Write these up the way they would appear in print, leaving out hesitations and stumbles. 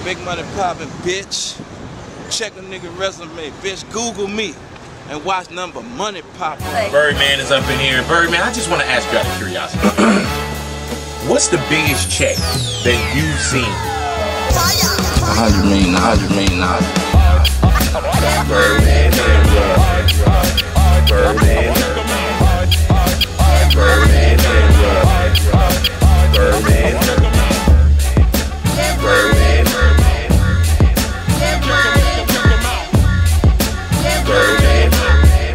Big money poppin', bitch. Check a nigga resume, bitch. Google me and watch number money poppin'. Birdman is up in here. Birdman, I just want to ask you out of curiosity. What's the biggest check that you've seen? $100 million. Birdman Hand Rub. Birdman Hand Rub. Birdman Hand Rub. Birdman Hand Rub. Birdman Hand Rub. Birdman Hand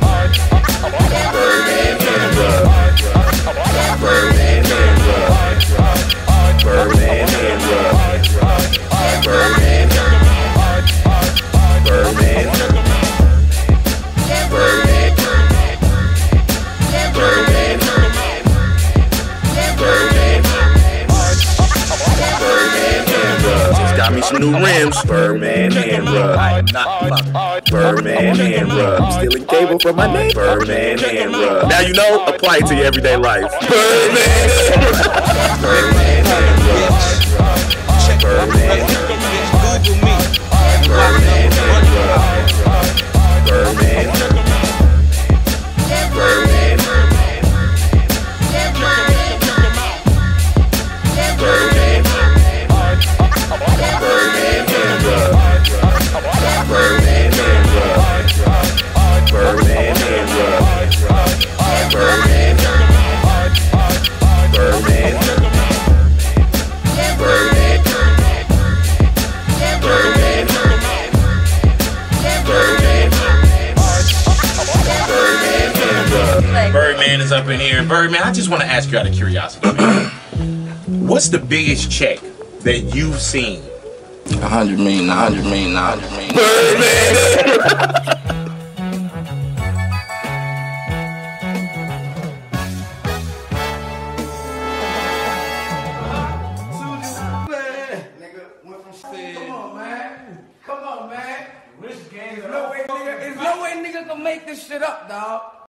Rub. Birdman Hand Rub. Birdman Hand Rub. Birdman Hand Rub. Birdman. Birdman. Birdman. Birdman. Birdman Hand Rub. Just got me some new rims. Birdman Hand Rub. Birdman Hand Rub. Stealing cable from my neighbor. Birdman Hand Rub. Now you know, apply it to your everyday life. Birdman. Birdman Hand Rub. Birdman. Google me. Birdman Hand Rub. Birdman. Birdman. Birdman. Birdman Hand Rub. Birdman Hand Rub. Birdman Hand Rub. Birdman. Birdman. Birdman. Birdman. Birdman is up in here. Birdman, I just want to ask you out of curiosity. What's the biggest check that you've seen? $100 million. Birdman! Come on, man. There's no way nigga can make this shit up, dog.